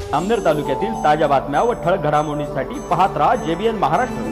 जामनेर तालुक्यातील ताज्या बातम्या व ठळक घडामोडींसाठी पाहत राहा JBN महाराष्ट्र।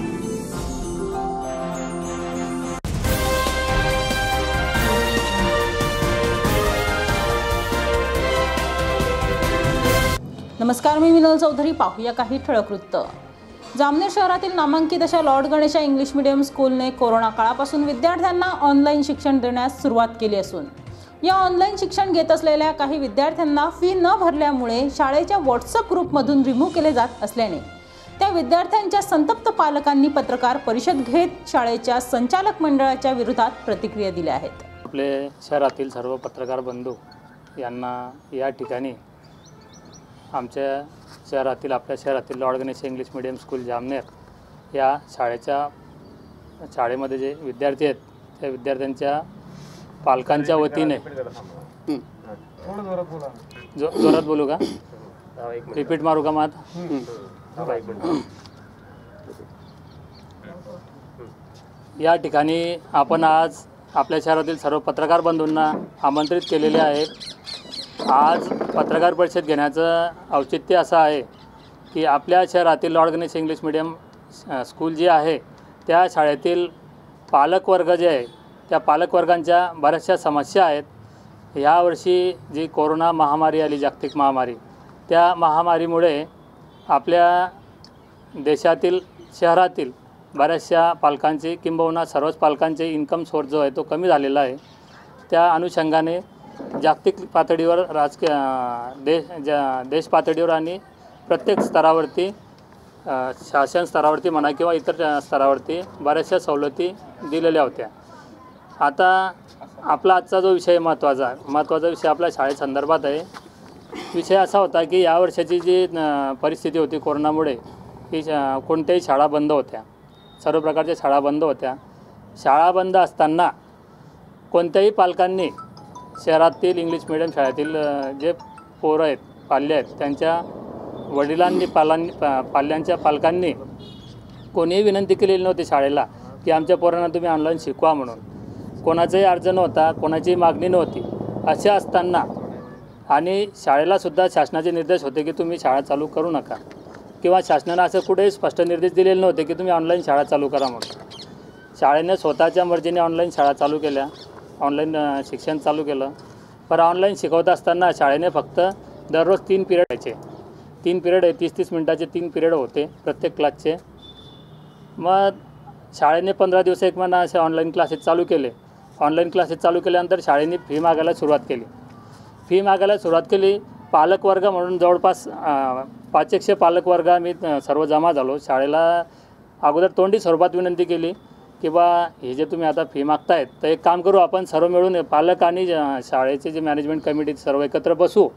नमस्कार, मी विनोद चौधरी। पाहूया काही ठळक वृत्त। जामनेर शहरातील नामांकित अशा लॉर्ड गणेशा इंग्लिश मीडियम स्कूलने कोरोना काळापासून विद्यार्थ्यांना ऑनलाईन शिक्षण देण्यास सुरुवात केली असून या ऑनलाईन शिक्षण घेत असलेल्या काही विद्यार्थ्यांना फी न भरल्यामुळे शाळेच्या व्हॉट्सअप ग्रुपमधून रिमूव्ह केले जात असल्याने त्या विद्यार्थ्यांच्या संतप्त पालकांनी पत्रकार परिषद घेत शाळेच्या संचालक मंडळाच्या विरोधात प्रतिक्रिया दिल्या आहेत। आपले शहरातील सर्व पत्रकार बंधू यांना या ठिकाणी आमच्या शहरातील आपल्या शहरातील Lord Ganesh English medium school Jamner या शाळेमध्ये जे विद्यार्थी आहेत त्या विद्यार्थ्यांच्या पालकांच्या वतीने जोरात बोलू का, रिपीट मारू का मात, या ठिकाणी आपण आज आपल्या शहरातील सर्व पत्रकार बंधूंना आमंत्रित केलेले आहे। आज पत्रकार परिषद घेण्याचं औचित्य असं आहे की आपल्या शहरातील Lord Ganesh English medium school जी आहे त्या शाळेतील पालकवर्ग जे आहे त्या पालकवर्गांच्या बऱ्याचशा समस्या आहेत। यावर्षी जी कोरोना महामारी आली, जागतिक महामारी, त्या महामारीमुळे आपल्या देशातील शहरातील बऱ्याचशा पालकांची किंबहुना सर्वच पालकांचे इन्कम सोर्स जो आहे तो कमी झालेला आहे। त्या अनुषंगाने जागतिक पातळीवर देश पातळीवर आणि प्रत्येक स्तरावरती शासन स्तरावरती म्हणा किंवा इतर स्तरावरती बऱ्याचशा सवलती दिलेल्या होत्या। आता आपला आजचा जो विषय महत्त्वाचा विषय आपल्या शाळेसंदर्भात आहे। विषय असा होता की या वर्षाची जी परिस्थिती होती कोरोनामुळे की कोणत्याही शाळा बंद होत्या, सर्व प्रकारच्या शाळा बंद होत्या। शाळा बंद असताना कोणत्याही पालकांनी शहरातील इंग्लिश मीडियम शाळेतील जे पोरं आहेत, पाल्य आहेत, त्यांच्या वडिलांनी पाल्यांच्या पालकांनी कोणीही विनंती केलेली नव्हती शाळेला की आमच्या पोरांना तुम्ही ऑनलाईन शिकवा म्हणून। कोणाचाही अर्ज नव्हता, कोणाची मागणी नव्हती। असे असताना आणि शाळेलासुद्धा शासनाचे निर्देश होते की तुम्ही शाळा चालू करू नका किंवा शासनानं असं कुठेही स्पष्ट निर्देश दिलेले नव्हते की तुम्ही ऑनलाईन शाळा चालू करा म्हणून। शाळेने स्वतःच्या मर्जीने ऑनलाईन शाळा चालू केल्या, ऑनलाईन शिक्षण चालू केलं। पण ऑनलाईन शिकवत असताना शाळेने फक्त दररोज 3 पिरियड यायचे, 3 पिरियड 30-30 मिनटाचे 3 पिरियड होते प्रत्येक क्लासचे। मग शाळेने 15 दिवस 1 महिना असे ऑनलाईन क्लासेस चालू केले। ऑनलाईन क्लासेस चालू केल्यानंतर शाळेने फी मागायला सुरुवात केली। पालकवर्ग म्हणून जवळपास 500 पालकवर्ग आम्ही सर्व जमा झालो। शाळेला अगोदर तोंडी स्वरूपात विनंती केली की बा हे जे तुम्ही आता फी मागतायत तर एक काम करू, आपण सर्व मिळून पालक आणि शाळेचे जे मॅनेजमेंट कमिटी सर्व एकत्र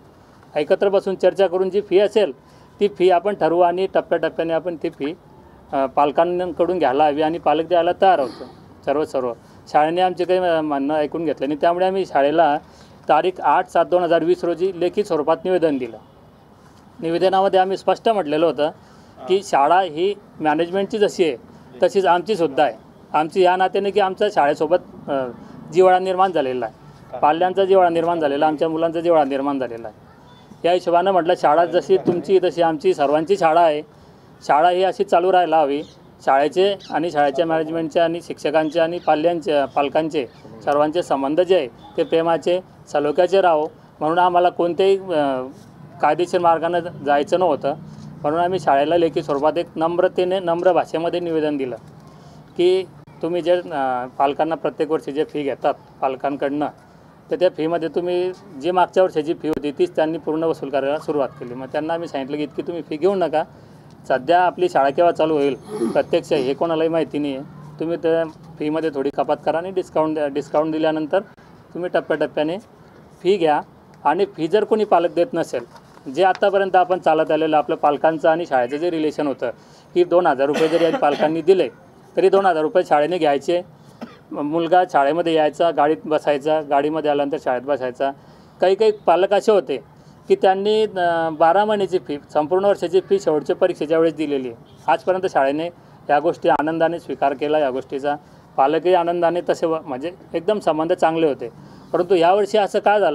बसून चर्चा करून जी फी असेल ती फी आपण ठरवू आणि टप्प्याटप्प्याने आपण ती फी पालकांकडून घ्यायला हवी आणि पालक द्यायला तयार होतो सर्व। शाळेने आमचे काही म्हणणं ऐकून घेतलं नाही, त्यामुळे आम्ही शाळेला तारीख 8/7/2020 रोजी लेखी स्वरूपात निवेदन दिलं। निवेदनामध्ये आम्ही स्पष्ट म्हटलेलं होतं की शाळा ही मॅनेजमेंटची जशी आहे तशीच आमचीसुद्धा आहे। आमची या नात्याने की आमच्या शाळेसोबत जिव्हाळा निर्माण झालेला आहे, पाल्यांचा जिव्हाळा निर्माण झालेला, आमच्या मुलांचा जिव्हाळा निर्माण झालेला आहे। या हिशोबानं म्हटलं शाळा जशी तुमची तशी आमची सर्वांची शाळा आहे, शाळा ही अशी चालू राहायला हवी। शाळेचे आणि शाळेच्या मॅनेजमेंटचे आणि शिक्षकांचे आणि पालकांचे सर्वांचे संबंध जे आहे ते प्रेमाचे सलोख्याचे राहो म्हणून आम्हाला कोणत्याही कायदेशीर मार्गाने जायचं नव्हतं। म्हणून आम्ही शाळेला लेखी स्वरूपात एक नम्र भाषेमध्ये निवेदन दिलं की तुम्ही जे पालकांना प्रत्येक वर्षी जे फी घेतात पालकांकडनं तर त्या फीमध्ये तुम्ही जी मागच्या वर्षाची फी होती तीच त्यांनी पूर्ण वसूल करायला सुरुवात केली। मग त्यांना आम्ही सांगितलं की इतकी तुम्ही फी घेऊ नका, सध्या आपली शाळा केव्हा चालू होईल प्रत्यक्ष हे कोणालाही माहिती नाही आहे। तुम्ही त्या फीमध्ये थोडी कपात करा आणि डिस्काउंट दिल्यानंतर तुम्ही टप्प्याटप्प्याने फी घ्या। आणि फी जर कोणी पालक देत नसेल, जे आत्तापर्यंत आपण चालत आलेलं आपलं पालकांचं आणि शाळेचं जे रिलेशन होतं की 2000 रुपये जरी पालकांनी दिले तरी 2000 रुपये शाळेने घ्यायचे। मुलगा शाळेमध्ये यायचा, गाडीत बसायचा, गाडीमध्ये आल्यानंतर शाळेत बसायचा। काही पालक असे होते की त्यांनी 12 महिन्याची फी, संपूर्ण वर्षाची फी शेवटच्या परीक्षेच्या वेळेस दिलेली आहे। आजपर्यंत शाळेने या गोष्टी आनंदाने स्वीकार केला या गोष्टीचा, पालकही आनंदाने तसे म्हणजे एकदम संबंध चांगले होते। परंतु यावर्षी असं काय झालं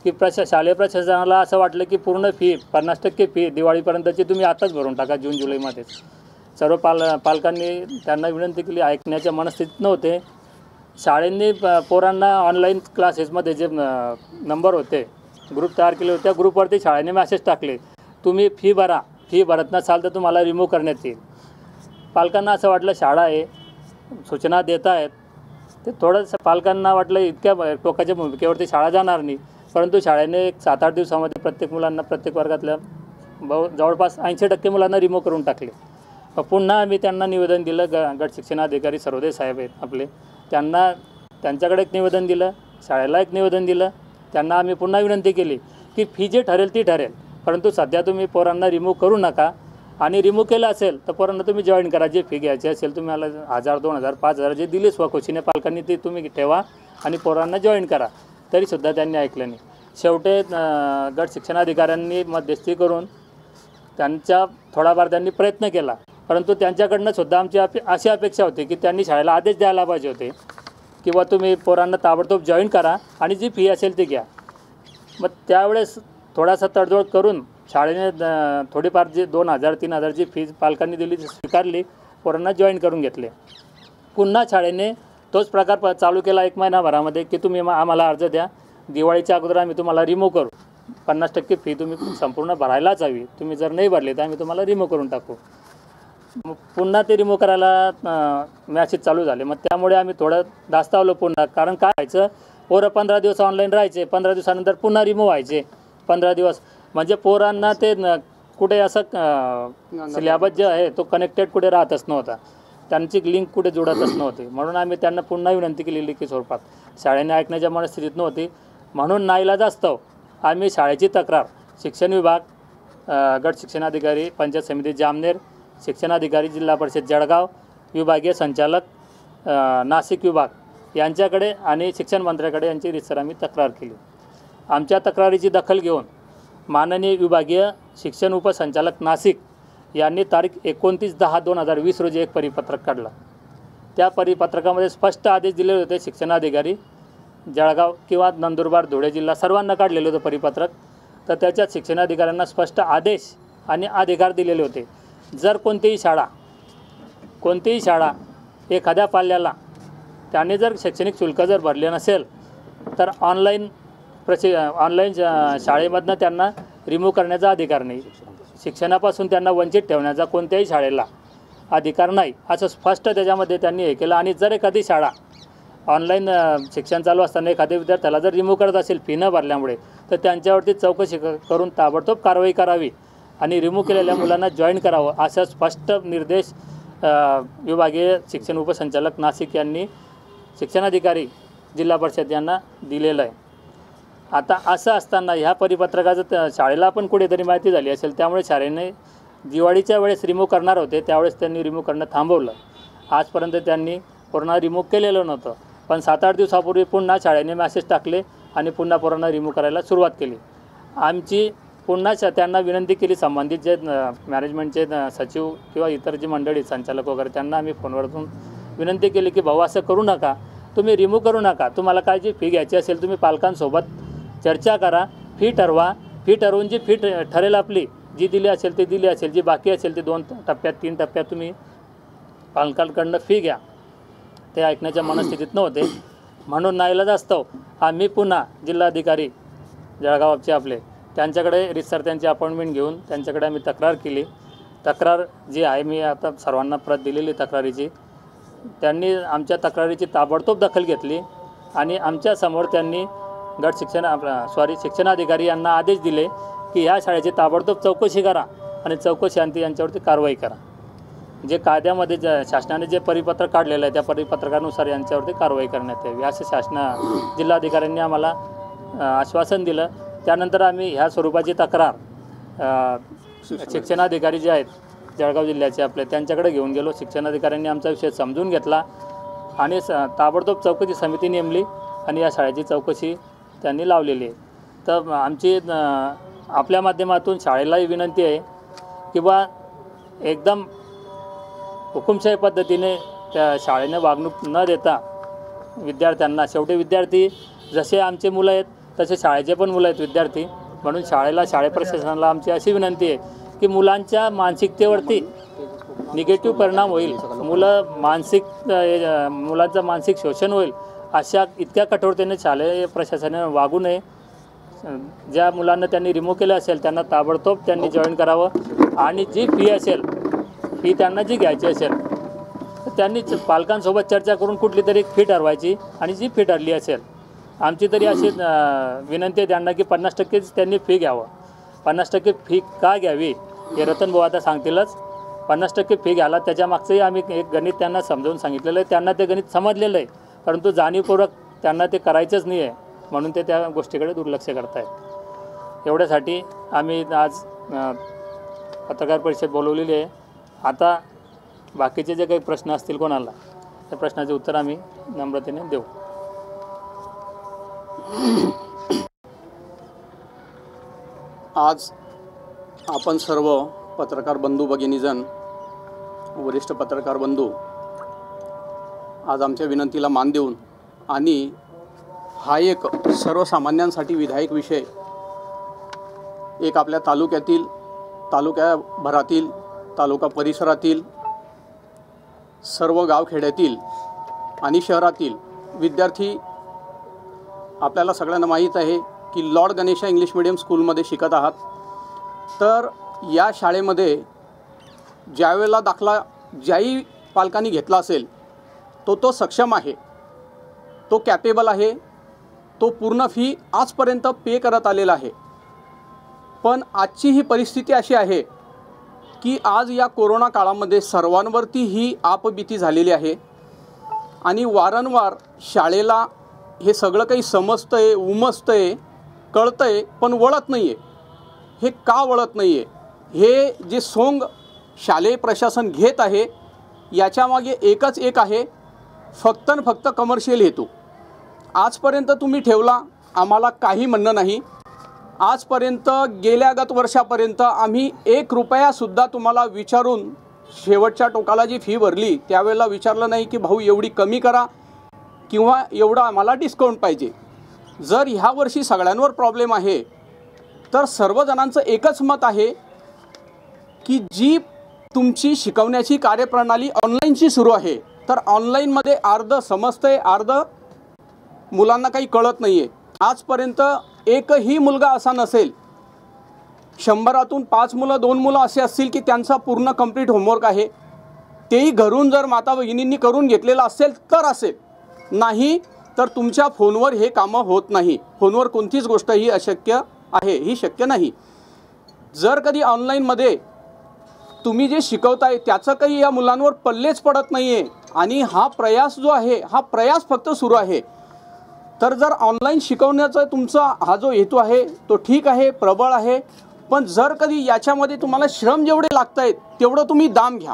की शालेय प्रशासनाला असं वाटलं की पूर्ण फी 50% फी दिवाळीपर्यंतची तुम्ही आताच भरून टाका, जून जुलैमध्येच. सर्व पालकांनी त्यांना विनंती केली, ऐकण्याच्या मनस्थितीत नव्हते. शाळेंनी पोरांना ऑनलाईन क्लासेसमध्ये जे नंबर होते, ग्रुप तयार केले होते, त्या ग्रुपवरती शाळेने मॅसेज टाकले, तुम्ही फी भरा, फी भरत नसाल तर तुम्हाला रिमूव्ह करण्यात येईल. पालकांना असं वाटलं शाळा आहे, सूचना देत आहेत, ते थोडंसं पालकांना वाटलं इतक्या टोकाच्या भूमिकेवरती शाळा जाणार नाही. परंतु शाळेने एक 7-8 दिवसामध्ये प्रत्येक मुलांना, प्रत्येक वर्गातल्या जवळपास 80% मुलांना रिमूव्ह करून टाकले. पुन्हा आम्ही त्यांना निवेदन दिलं, गट शिक्षणाधिकारी सर्वोदय साहेब आहेत आपले, त्यांच्याकडे एक निवेदन दिलं, शाळेला एक निवेदन दिलं. त्यांना आम्ही पुन्हा विनंती केली की फी जी ठरेल ती ठरेल, परंतु सध्या तुम्ही पोरांना रिमूव्ह करू नका, आणि रिमूव्ह केलं असेल तर पोरांना तुम्ही जॉईन करा. जे फी घ्यायची असेल तुम्ही 1000, 2000, 5000 जे दिले स्वखुशीने पालकांनी ते तुम्ही ठेवा आणि पोरांना जॉईन करा. तरीसुद्धा त्यांनी ऐकलं नाही. शेवटी गट शिक्षणाधिकाऱ्यांनी मध्यस्थी करून त्यांच्या थोडाफार त्यांनी प्रयत्न केला, परंतु त्यांच्याकडनं सुद्धा आमची अशी अपेक्षा होती की त्यांनी शाळेला आदेश द्यायला पाहिजे होते किंवा तुम्ही पोरांना ताबडतोब जॉईन करा आणि जी फी असेल ती घ्या. मग त्यावेळेस थोडासा तडजोड करून शाळेने थोडीफार जी 2000-3000 जी फी पालकांनी दिली ती स्वीकारली, पोरांना जॉईन करून घेतले. पुन्हा शाळेने तोच प्रकार चालू केला 1 महिनाभरामध्ये की तुम्ही आम्हाला अर्ज द्या, दिवाळीच्या अगोदर आम्ही तुम्हाला रिमूव्ह करू, 50% फी तुम्ही संपूर्ण भरायलाच हवी, तुम्ही जर नाही भरली तर आम्ही तुम्हाला रिमूव्ह करून टाकू. मग पुन्हा ते रिमूव्ह करायला मॅसेज चालू झाले. मग त्यामुळे आम्ही थोडं धास्तावलो पुन्हा, कारण काय व्हायचं, पोरं 15 दिवस ऑनलाईन राहायचे, 15 दिवसानंतर पुन्हा रिमूव्ह व्हायचे. 15 दिवस म्हणजे पोरांना ते कुठे असं सिलेबस जे आहे तो कनेक्टेड कुठे राहतच नव्हता, त्यांची लिंक कुठे जुळतच नव्हती. म्हणून आम्ही त्यांना पुन्हा विनंती केली लेखी स्वरूपात. शाळेने ऐकण्याच्या मनस्थितीत नव्हती, म्हणून नाईलाजास्तव आम्ही शाळेची तक्रार शिक्षण विभाग, गट शिक्षणाधिकारी पंचायत समिती जामनेर, शिक्षणाधिकारी जिल्हा परिषद जळगाव, विभागीय संचालक नाशिक विभाग यांच्याकडे आणि शिक्षण मंत्र्याकडे यांची रितसर आम्ही तक्रार केली. आमच्या तक्रारीची दखल घेऊन माननीय विभागीय शिक्षण उपसंचालक नाशिक यांनी तारीख 29/10/2020 रोजी एक परिपत्रक काढलं. त्या परिपत्रकामध्ये स्पष्ट आदेश दिलेले होते. शिक्षणाधिकारी जळगाव किंवा नंदुरबार, धुळे जिल्हा सर्वांना काढलेलं होतं परिपत्रक. तर त्याच्यात शिक्षणाधिकाऱ्यांना स्पष्ट आदेश आणि अधिकार दिलेले होते. जर कोणतीही शाळा एखाद्या पाल्याला त्याने जर शैक्षणिक शुल्क जर भरले नसेल तर ऑनलाईन शाळेमधनं त्यांना रिमूव्ह करण्याचा अधिकार नाही. शिक्षणापासून त्यांना वंचित ठेवण्याचा कोणत्याही शाळेला अधिकार नाही, असं स्पष्ट त्याच्यामध्ये त्यांनी हे केलं. आणि जर एखादी शाळा ऑनलाईन शिक्षण चालू असताना एखाद्या विद्यार्थ्याला जर रिमूव्ह करत असेल फी न भरल्यामुळे, तर त्यांच्यावरती चौकशी करून ताबडतोब कारवाई करावी आणि रिमूव्ह केलेल्या मुलांना जॉईन करावं, असा स्पष्ट निर्देश विभागीय शिक्षण उपसंचालक नाशिक यांनी शिक्षणाधिकारी जिल्हा परिषद यांना दिलेलं आहे. आता असं असताना ह्या परिपत्रकाचं शाळेला पण कुठेतरी माहिती झाली असेल, त्यामुळे शाळेने दिवाळीच्या वेळेस रिमूव्ह करणार होते, त्यावेळेस त्यांनी रिमूव्ह करणं थांबवलं. आजपर्यंत त्यांनी पूर्ण रिमूव्ह केलेलं नव्हतं, पण 7-8 दिवसापूर्वी पुन्हा शाळेने मॅसेज टाकले आणि पुन्हा पोरांना रिमूव्ह करायला सुरुवात केली. आमची पुन्हा त्यांना विनंती केली, संबंधित जे मॅनेजमेंटचे सचिव किंवा इतर जी मंडळी संचालक वगैरे त्यांना आम्ही फोनवरून विनंती केली की भाऊ असं करू नका, तुम्ही रिमूव्ह करू नका, तुम्हाला काय जी फी घ्यायची असेल तुम्ही पालकांसोबत चर्चा करा, फी ठरवा, फी ठरवून जी फी ठरेल आपली जी दिली असेल ती दिली असेल, जी बाकी असेल ती 2 टप्प्यात 3 टप्प्यात तुम्ही पालकांकडनं फी घ्या. ते ऐकण्याच्या मनस्थितीत नव्हते, म्हणून नाईलाजास्तव आम्ही पुन्हा जिल्हाधिकारी जळगावचे आपले त्यांच्याकडे रितसर त्यांची अपॉइंटमेंट घेऊन त्यांच्याकडे आम्ही तक्रार केली. तक्रार जी आहे मी आता सर्वांना प्रत दिलेली तक्रारीची, त्यांनी आमच्या तक्रारीची ताबडतोब दखल घेतली आणि आमच्यासमोर त्यांनी शिक्षणाधिकारी यांना आदेश दिले की ह्या शाळेची ताबडतोब चौकशी करा आणि चौकशी अंती यांच्यावरती कारवाई करा. जे कायद्यामध्ये शासनाने जे परिपत्रक काढलेलं आहे त्या परिपत्रकानुसार यांच्यावरती कारवाई करण्यात यावी असं जिल्हाधिकाऱ्यांनी आम्हाला आश्वासन दिलं. त्यानंतर आम्ही ह्या स्वरूपाची तक्रार शिक्षणाधिकारी जे आहेत जळगाव जिल्ह्याचे आपले त्यांच्याकडे घेऊन गेलो. शिक्षणाधिकाऱ्यांनी आमचा विषय समजून घेतला आणि ताबडतोब चौकशी समिती नेमली आणि या शाळेची चौकशी त्यांनी लावलेली आहे. तर आमची आपल्या माध्यमातून शाळेलाही विनंती आहे की बा एकदम हुकुमशाही पद्धतीने त्या शाळेने वागणूक न देता विद्यार्थ्यांना, शेवटी विद्यार्थी जसे आमचे मुलं आहेत तसे शाळेचे पण मुलं आहेत विद्यार्थी, म्हणून शाळे प्रशासनाला आमची अशी विनंती आहे की मुलांच्या मानसिकतेवरती निगेटिव्ह परिणाम होईल, मुलांचं मानसिक शोषण होईल अशा इतक्या कठोरतेने शालेय प्रशासनाने वागू नये. ज्या मुलांना त्यांनी रिमूव्ह केलं असेल त्यांना ताबडतोब त्यांनी जॉईन करावं आणि जी फी असेल, फी त्यांना जी घ्यायची असेल तर त्यांनी पालकांसोबत चर्चा करून कुठली तरी फी ठरवायची आणि जी फी ठरली असेल, आमची तरी अशी विनंती आहे त्यांना की 50% त्यांनी फी घ्यावं. 50% फी का घ्यावी हे रतन भाऊ आता सांगतीलच. 50% फी घ्यायला त्याच्यामागचंही आम्ही एक गणित त्यांना समजावून सांगितलेलं आहे. त्यांना ते गणित समजलेलं आहे, परंतु जाणीवपूर्वक त्यांना ते करायचंच नाही आहे, म्हणून ते त्या गोष्टीकडे दुर्लक्ष करत आहेत. एवढ्यासाठी आम्ही आज पत्रकार परिषद बोलवलेली आहे. आता बाकीचे जे काही प्रश्न असतील कोणाला, त्या प्रश्नाचे उत्तर आम्ही नम्रतेने देऊ. आज आपण सर्व पत्रकार बंधू भगिनीजन, वरिष्ठ पत्रकार बंधू आज आमच्या विनंतीला मान देऊन आणि हा एक सर्वसामान्यांसाठी विधायक विषय, एक आपल्या तालुक्याभरातील, तालुका परिसरातील, सर्व गावखेड्यातील आणि शहरातील विद्यार्थी, आपल्याला सगळ्यांना माहीत आहे की लॉर्ड गणेशा इंग्लिश मीडियम स्कूलमध्ये शिकत आहात. तर या शाळेमध्ये ज्यावेळेला दाखला ज्याही पालकांनी घेतला असेल तो सक्षम आहे, तो कॅपेबल आहे, तो पूर्ण फी आजपर्यंत पे करत आलेला आहे. पण आजची ही परिस्थिती अशी आहे की आज या कोरोना काळामध्ये सर्वांवरती ही आपबीती झालेली आहे आणि वारंवार शाळेला हे सगळं काही समजतं आहे, उमजतं आहे, कळतं आहे, पण वळत नाही आहे. हे का वळत नाही आहे, हे जे सोंग शालेय प्रशासन घेत आहे याच्यामागे एकच एक आहे, फक्त न फक्त कमर्शियल हेतू. आजपर्यंत तुम्ही ठेवला, आम्हाला काही म्हणणं नाही. आजपर्यंत गेल्यागत वर्षापर्यंत आम्ही 1 रुपयासुद्धा तुम्हाला विचारून शेवटच्या टोकाला जी फी भरली त्यावेळेला विचारलं नाही की भाऊ एवढी कमी करा किंवा एवढा आम्हाला डिस्काउंट पाहिजे. जर ह्या वर्षी सगळ्यांवर प्रॉब्लेम आहे तर सर्वजणांचं एकच मत आहे की जी तुमची शिकवण्याची कार्यप्रणाली ऑनलाईनची सुरू आहे, तर ऑनलाईनमध्ये अर्ध समजतंय, अर्ध मुलांना काही कळत नाही आहे. आजपर्यंत एकही मुलगा असा नसेल, 100तून 5 मुलं 2 मुलं असे असतील की त्यांचा पूर्ण कंप्लीट होमवर्क आहे, तेही घरून जर माता भगिनींनी करून घेतलेलं असेल तर असेल, नाही तर तुमच्या फोनवर हे कामं होत नाही. फोनवर कोणतीच गोष्ट ही अशक्य आहे, ही शक्य नाही. जर कधी ऑनलाईनमध्ये तुम्ही जे शिकवताय त्याचं काही या मुलांवर पल्लेच पडत नाही आहे आणि हा प्रयास जो आहे हा प्रयास फक्त सुरू आहे, तर जर ऑनलाईन शिकवण्याचा तुमचा हा जो हेतू आहे तो ठीक आहे, प्रबळ आहे, पण जर कधी याच्यामध्ये तुम्हाला श्रम जेवढे लागत आहेत तेवढं तुम्ही दाम घ्या.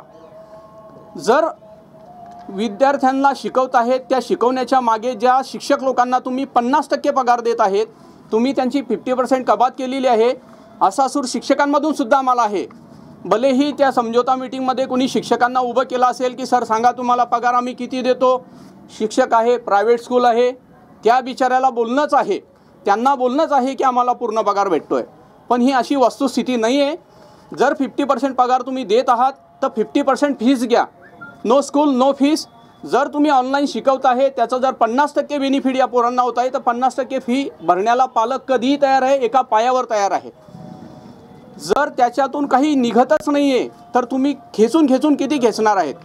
जर विद्यार्थ्यांना शिकवत आहेत त्या शिकवण्याच्या मागे ज्या शिक्षक लोकांना तुम्ही 50% पगार देत आहेत, तुम्ही त्यांची 50% कपात केलेली आहे, असा सूर शिक्षकांमधून सुद्धा आम्हाला आहे. भलेही त्या समझोता मीटिंगमध्ये कोणी शिक्षकांना उभं केलं असेल की सर सांगा तुम्हाला पगार आम्ही किती देतो, शिक्षक आहे, प्रायव्हेट स्कूल आहे, त्या बिचाऱ्याला बोलणंच आहे, त्यांना बोलणंच आहे की आम्हाला पूर्ण पगार भेटतोय. पण ही अशी वस्तुस्थिती नाही आहे. जर 50% पगार तुम्ही देत आहात तर 50% फीस घ्या, नो स्कूल नो फीस. जर तुम्ही ऑनलाईन शिकवत आहे त्याचं जर 50% बेनिफिट या पोरांना होत आहे तर 50% फी भरण्याला पालक कधीही तयार आहे, एका पायावर तयार आहे. जर त्याच्यातून काही निघतच नाही आहे तर तुम्ही खेचून किती खेचणार आहेत.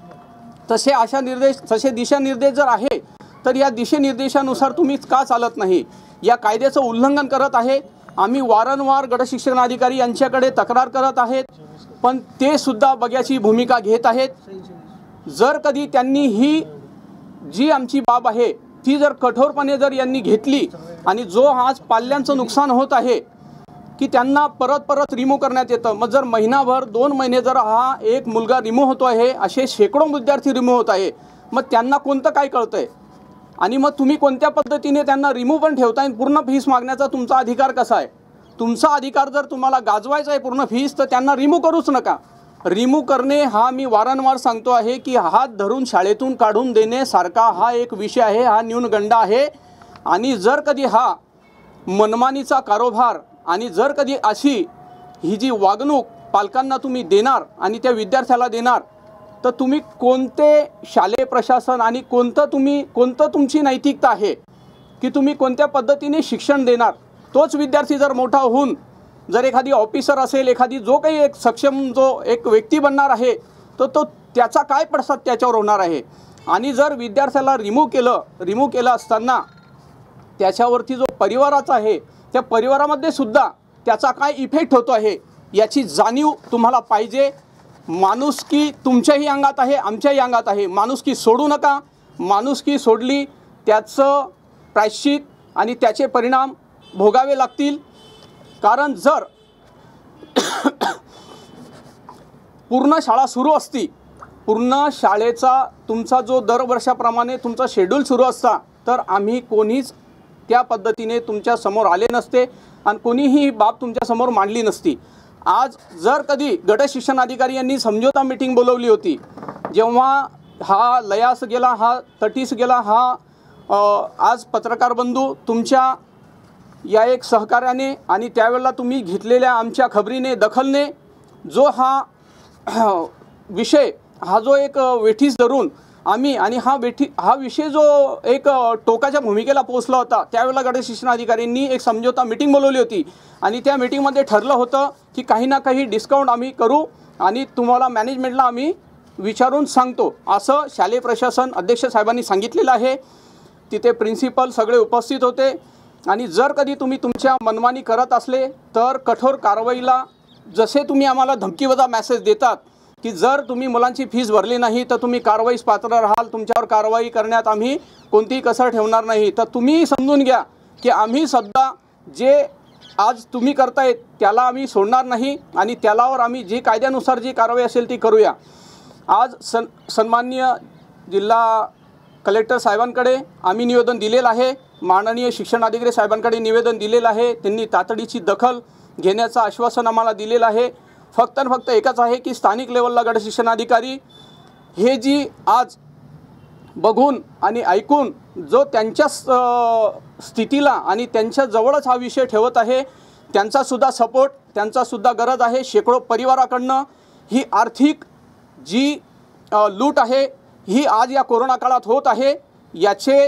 तसे दिशानिर्देश जर आहे तर या दिशानिर्देशानुसार तुम्ही का चालत नाही, या कायद्याचं उल्लंघन करत आहे. आम्ही वारंवार गट शिक्षणाधिकारी यांच्याकडे तक्रार करत आहेत, पण ते सुद्धा बघ्याची भूमिका घेत आहेत. जर कधी त्यांनी ही जी आमची बाब आहे ती जर कठोरपणे जर यांनी घेतली आणि जो आज पाल्यांचं नुकसान होत आहे की त्यांना परत रिमूव्ह करण्यात येतं, मग जर महिनाभर 2 महिने जर हा एक मुलगा रिमूव्ह होतो आहे, असे शेकडो विद्यार्थी रिमूव्ह होत आहे, मग त्यांना कोणतं काय कळतं आहे आणि मग तुम्ही कोणत्या पद्धतीने त्यांना रिमूव्ह पण ठेवताय. पूर्ण फीस मागण्याचा तुमचा अधिकार कसा आहे? तुमचा अधिकार जर तुम्हाला गाजवायचा आहे पूर्ण फीस तर त्यांना रिमूव्ह करूच नका. रिमूव्ह करणे हा मी वारंवार सांगतो आहे की हात धरून शाळेतून काढून देणे सारखा हा एक विषय आहे, हा न्यूनगंड आहे. आणि जर कधी हा मनमानीचा कारभार आणि जर कधी अशी ही जी वागणूक पालकांना तुम्ही देणार आणि त्या विद्यार्थ्याला देणार तर तुम्ही कोणते शालेय प्रशासन आणि कोणतं तुमची नैतिकता आहे की तुम्ही कोणत्या पद्धतीने शिक्षण देणार। तोच विद्यार्थी जर मोठा होऊन जर एखादी ऑफिसर असेल, एखादी जो काही एक सक्षम जो एक व्यक्ती बनणार आहे तो त्याचा काय पडसाद त्याच्यावर होणार आहे। आणि जर विद्यार्थ्याला रिमूव्ह केलं असताना त्याच्यावरती जो परिवाराचा आहे त्या परिवारामध्ये सुद्धा त्याचा काय इफेक्ट होतो आहे याची जाणीव तुम्हाला पाहिजे। माणुसकी तुमच्याही अंगात आहे, आमच्याही अंगात आहे। माणुसकी सोडू नका। माणुसकी सोडली त्याचं प्रायश्चित आणि त्याचे परिणाम भोगावे लागतील। कारण जर पूर्ण शाळा सुरू असती, पूर्ण शाळेचा तुमचा जो दरवर्षाप्रमाणे तुमचा शेड्यूल सुरू असता तर आम्ही कोणीच त्या पद्धतीने तुमच्या समोर आले नसते आणि कोणीही बाब तुमच्या समोर मांडली नसती। आज जर कधी गट शिक्षण अधिकारी यांनी समझोता मीटिंग बोलवली होती, जेव्हा हा लयास गेला, हा तटीस गेला, हा आज पत्रकार बंधू तुमच्या या एक सहकार्याने आणि त्यावेळेला तुम्ही घेतलेल्या आमच्या खबरीने दखलने जो हा विषय हा जो एक वेठीस धरून आम्ही आणि हा विषय जो एक टोकाच्या भूमिकेला पोहोचला होता त्यावेळेला गट शिक्षण अधिकाऱ्यांनी एक समझोता मीटिंग बोलवली होती आणि त्या मीटिंगमध्ये ठरलं होतं की काही ना काही डिस्काउंट आम्ही करू आणि तुम्हाला मॅनेजमेंटला आम्ही विचारून सांगतो असं शालेय प्रशासन अध्यक्ष साहेबांनी सांगितलेलं आहे। तिथे प्रिन्सिपल सगळे उपस्थित होते आणि जर कधी तुम्ही तुमच्या मनमानी करत असले तर कठोर कारवाईला जसे तुम्ही आम्हाला धमकीवजा मेसेज देतात की जर तुम्ही मुलांची फीस भरली नाही तर तुम्ही कारवाईस पात्र राहाल, तुमच्यावर कारवाई करण्यात आम्ही कोणतीही कसर ठेवणार नाही, तर तुम्ही समजून घ्या की आम्ही सध्या जे आज तुम्ही करतायत त्याला आम्ही सोडणार नाही आणि त्यालावर आम्ही जी कायद्यानुसार जी कारवाई असेल ती करूया। आज सन्माननीय जिल्हा कलेक्टर साहेबांकडे आम्ही निवेदन दिलेलं आहे, माननीय शिक्षण अधिकारी साहेबांकडे निवेदन दिलेलं आहे। त्यांनी तातडीची दखल घेण्याचं आश्वासन आम्हाला दिलेलं आहे। फक्त आणि फक्त एकच आहे की स्थानिक लेवलला गट शिक्षण अधिकारी हे जी आज बघून आणि ऐकून जो त्यांच्या स्थितीला आणि त्यांच्या जवळच हा विषय ठेवत आहे त्यांचासुद्धा सपोर्ट, त्यांचासुद्धा गरज आहे। शेकडो परिवाराकडनं ही आर्थिक जी लूट आहे ही आज या कोरोना काळात होत आहे। याचे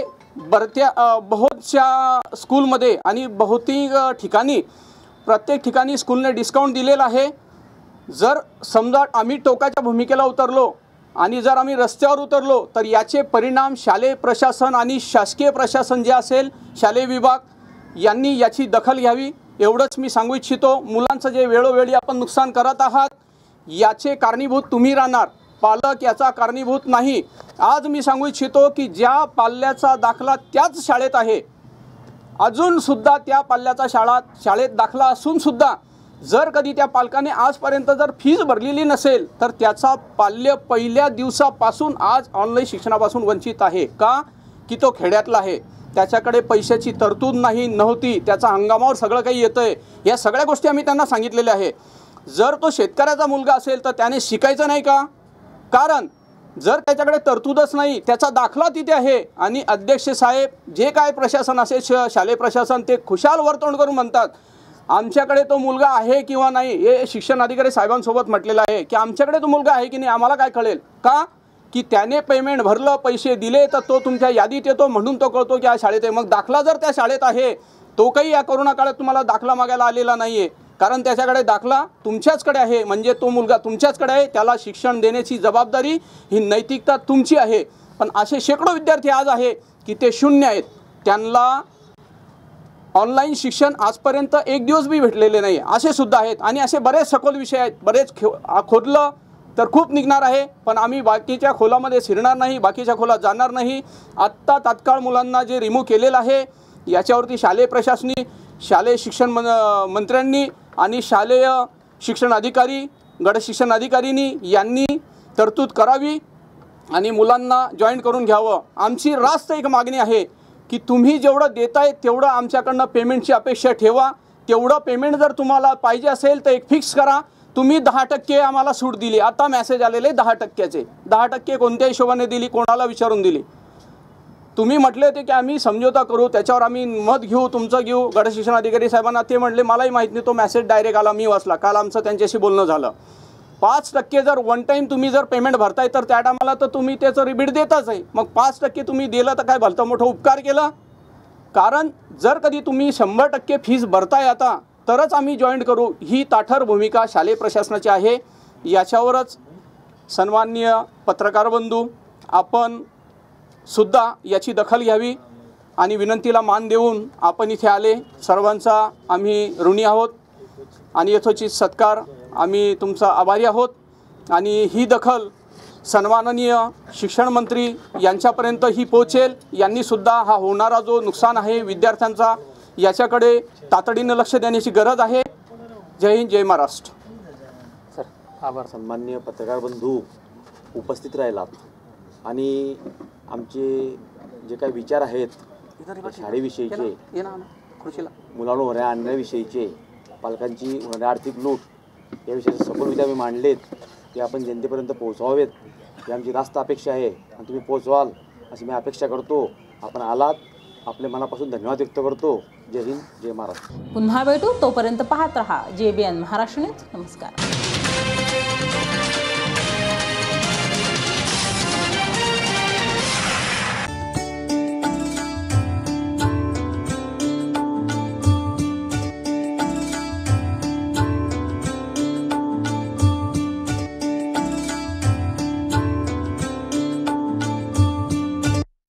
बहुतशा स्कूलमध्ये आणि बहुतेक ठिकाणी प्रत्येक ठिकाणी स्कूलने डिस्काउंट दिलेला आहे। जर समजा आम्ही टोकाच्या भूमिकेला उतरलो आणि जर आम्ही रस्त्यावर उतरलो तर याचे परिणाम शालेय प्रशासन आणि शासकीय प्रशासन जे असेल शालेय विभाग यांनी याची दखल घ्यावी एवढंच मी सांगू इच्छितो। मुलांचं जे वेळोवेळी आपण नुकसान करत आहात याचे कारणीभूत तुम्ही राहणार, पालक याचा कारणीभूत नाही। आज मी सांगू इच्छितो की ज्या पाल्याचा दाखला त्याच शाळेत आहे, अजूनसुद्धा त्या पाल्याचा शाळेत दाखला असूनसुद्धा जर कधी त्या पालकाने आजपर्यंत जर फीस भरलेली नसेल तर त्याचा पाल्य पहिल्या दिवसापासून आज ऑनलाईन शिक्षणापासून वंचित आहे। का की तो खेड्यातला आहे, त्याच्याकडे पैशाची तरतूद नव्हती, त्याचा हंगामावर सगळं काही येतं आहे। या सगळ्या गोष्टी आम्ही त्यांना सांगितलेल्या आहे। जर तो शेतकऱ्याचा मुलगा असेल तर त्याने शिकायचं नाही का? कारण जर त्याच्याकडे तरतूदच नाही, त्याचा दाखला तिथे आहे आणि अध्यक्ष साहेब जे काय प्रशासन असेल शालेय प्रशासन ते खुशाल वर्तवणूक करून म्हणतात आमच्याकडे तो मुलगा आहे किंवा नाही। हे शिक्षण अधिकारी साहेबांसोबत म्हटलेलं आहे की आमच्याकडे तो मुलगा आहे की नाही आम्हाला काय कळेल? का की त्याने पेमेंट भरलं, पैसे दिले तर तो तुमच्या यादीत येतो म्हणून तो कळतो की हा शाळेत आहे। मग दाखला जर त्या शाळेत आहे तो काही या कोरोना काळात तुम्हाला दाखला मागायला आलेला नाही आहे, कारण त्याच्याकडे दाखला तुमच्याचकडे आहे, म्हणजे तो मुलगा तुमच्याचकडे आहे, त्याला शिक्षण देण्याची जबाबदारी ही नैतिकता तुमची आहे। पण असे शेकडो विद्यार्थी आज आहे की ते शून्य आहेत, त्यांना ऑनलाईन शिक्षण आजपर्यंत एक दिवस बी भेटलेले नाही असे सुद्धा आहेत। आणि असे बरेच सखोल विषय आहेत, बरेच खोदलं तर खूप निघणार आहे, पण आम्ही बाकीच्या खोलामध्ये शिरणार नाही, बाकीच्या खोलात जाणार नाही। आत्ता तात्काळ मुलांना जे रिमूव्ह केलेलं आहे याच्यावरती शालेय प्रशासनी, शालेय शिक्षण मंत्र्यांनी आणि शालेय शिक्षण अधिकारी गट शिक्षण अधिकारींनी यांनी तरतूद करावी आणि मुलांना जॉईन करून घ्यावं। आमची रास्त एक मागणी आहे की तुम्ही जेवढं देताय तेवढं आमच्याकडनं पेमेंटची अपेक्षा ठेवा। तेवढं पेमेंट जर तुम्हाला पाहिजे असेल तर एक फिक्स करा। तुम्ही 10% आम्हाला सूट दिली, आता मेसेज आलेले 10%चे 10% कोणत्या हिशोबाने दिली, कोणाला विचारून दिली? तुम्ही म्हटले होते की आम्ही समझोता करू, त्याच्यावर आम्ही मत घेऊ, तुमचं घेऊ गट शिक्षण अधिकारी साहेबांना. ते म्हटले मलाही माहीत नाही, तो मेसेज डायरेक्ट आला, मी वाचला. काल आमचं त्यांच्याशी बोलणं झालं. 5% जर वन टाईम तुम्ही जर पेमेंट भरताय तर त्या टायमाला तर तुम्ही त्याचं रिबीट देताच आहे. मग 5% तुम्ही दिलं तर काय भलतं मोठं उपकार केलं? कारण जर कधी तुम्ही 100% फीस भरताय आता तरच आम्ही जॉईंट करू, ही ताठर भूमिका शालेय प्रशासनाची आहे. याच्यावरच सन्माननीय पत्रकार बंधू आपण सुद्धा याची दखल घ्यावी आणि विनंतीला मान देऊन आपण इथे आले. सर्वांचा आम्ही ऋणी आहोत आणि यथोचित सत्कार आम्ही तुमचा आभारी आहोत. आणि ही दखल सन्माननीय शिक्षण मंत्री यांच्यापर्यंत ही पोहोचेल. यांनीसुद्धा हा होणारा जो नुकसान आहे विद्यार्थ्यांचा याच्याकडे तातडीनं लक्ष देण्याची गरज आहे. जय हिंद, जय महाराष्ट्र. सर आभार. सन्माननीय पत्रकार बंधू उपस्थित राहिलात आणि आमचे जे काही विचार आहेत शाळेविषयीचे, मुलांवर होणाऱ्या अन्यायाविषयीचे, पालकांची होणारी आर्थिक लूट या विषयाचे सखोल आम्ही मांडलेत ते आपण जनतेपर्यंत पोहोचवावेत ही आमची रास्त अपेक्षा आहे आणि तुम्ही पोहोचवाल अशी मी अपेक्षा करतो. आपण आलात, आपल्या मनापासून धन्यवाद व्यक्त करतो. जय हिंद, जय महाराष्ट्र. पुन्हा भेटू, तोपर्यंत पाहत रहा JBN महाराष्ट्र न्यूज. नमस्कार.